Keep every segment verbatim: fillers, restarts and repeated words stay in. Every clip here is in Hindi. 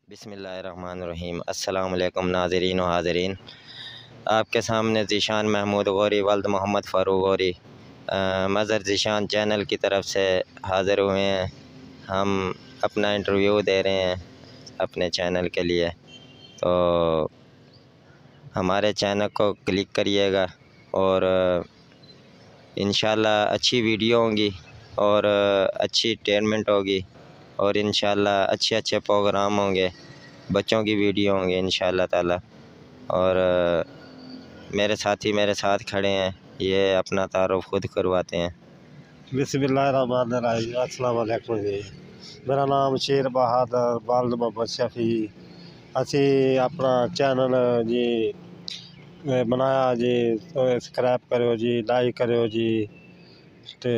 बिस्मिल्लाहिर्रहमानिर्रहीम। अस्सलाम वालेकुम नाज़रीन व हाज़रीन। आपके सामने ज़ीशान महमूद गौरी वल्द मोहम्मद फ़ारूक गौरी मज़र ज़ीशान चैनल की तरफ से हाज़िर हुए हैं। हम अपना इंटरव्यू दे रहे हैं अपने चैनल के लिए, तो हमारे चैनल को क्लिक करिएगा और इंशाल्लाह अच्छी वीडियो होंगी और अच्छी टेनमेंट होगी और इंशाल्लाह अच्छे अच्छे प्रोग्राम होंगे, बच्चों की वीडियो होंगे इंशाल्लाह ताला। और मेरे साथी मेरे साथ खड़े हैं, ये अपना तारुफ खुद करवाते हैं। बिस्मिल्लाहिर्रहमानिर्रहीम। अस्सलाम वालेकुम जी, मेरा नाम शेर बहादुर वालिद मोहम्मद शफी। असी अपना चैनल जी बनाया जी, सब्सक्राइब करो जी, लाइक करो जी। ते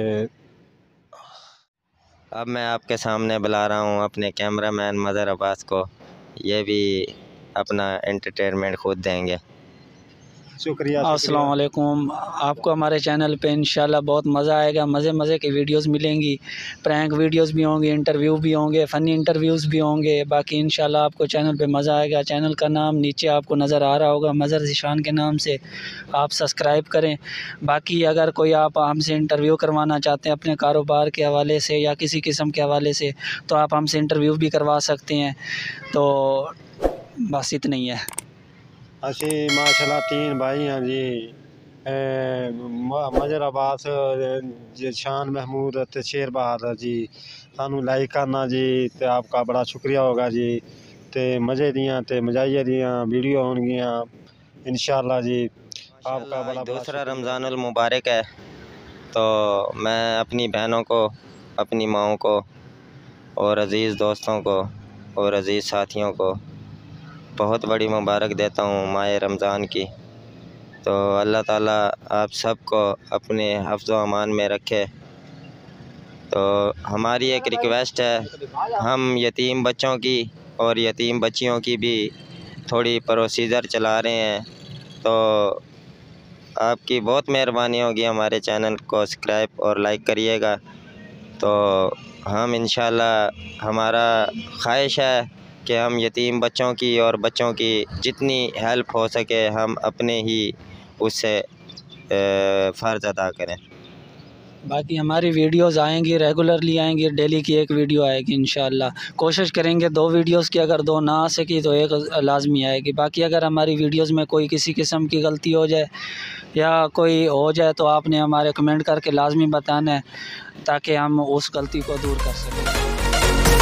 अब मैं आपके सामने बुला रहा हूँ अपने कैमरामैन मज़हर अब्बास को, ये भी अपना एंटरटेनमेंट खुद देंगे। शुक्रिया। अस्सलाम वालेकुम। आपको हमारे चैनल पे इंशाल्लाह बहुत मज़ा आएगा, मज़े मज़े की वीडियोस मिलेंगी, प्रैंक वीडियोस भी होंगे, इंटरव्यू भी होंगे, फ़नी इंटरव्यूज़ भी होंगे। बाकी इंशाल्लाह आपको चैनल पे मज़ा आएगा। चैनल का नाम नीचे आपको नज़र आ रहा होगा, मज़हर ज़ीशान के नाम से, आप सब्सक्राइब करें। बाकी अगर कोई आप हमसे इंटरव्यू करवाना चाहते हैं अपने कारोबार के हवाले से या किसी किस्म के हवाले से, तो आप हमसे इंटरव्यू भी करवा सकते हैं। तो बस इतना ही है। असी माशाल्लाह तीन भाई हैं जी, मज़हर अब्बास, ज़ीशान महमूद ते शेर बहादुर जी। सानू लाइक करना जी, ते आपका बड़ा शुक्रिया होगा जी। ते मज़े दियाँ ते मज़ाइया दियाँ वीडियो होंगियां इंशाल्लाह जी। आपका बड़ा दूसरा रमज़ानुल मुबारक है, तो मैं अपनी बहनों को, अपनी माओं को और अज़ीज़ दोस्तों को और अज़ीज़ साथियों को बहुत बड़ी मुबारक देता हूँ माह रमज़ान की। तो अल्लाह ताला आप सबको अपने हिफ्ज़ व अमान में रखे। तो हमारी एक रिक्वेस्ट है, हम यतीम बच्चों की और यतीम बच्चियों की भी थोड़ी प्रोसीजर चला रहे हैं, तो आपकी बहुत मेहरबानी होगी, हमारे चैनल को सब्सक्राइब और लाइक करिएगा। तो हम इंशाल्लाह, हमारा ख्वाहिश है कि हम यतीम बच्चों की और बच्चों की जितनी हेल्प हो सके हम अपने ही उससे फ़र्ज़ अदा करें। बाकी हमारी वीडियोस आएंगी, रेगुलरली आएंगी, डेली की एक वीडियो आएगी इंशाल्लाह। कोशिश करेंगे दो वीडियोस की, अगर दो ना आ सकी तो एक लाजमी आएगी। बाकी अगर हमारी वीडियोस में कोई किसी किस्म की गलती हो जाए या कोई हो जाए तो आपने हमारे कमेंट करके लाजमी बताना है, ताकि हम उस गलती को दूर कर सकें।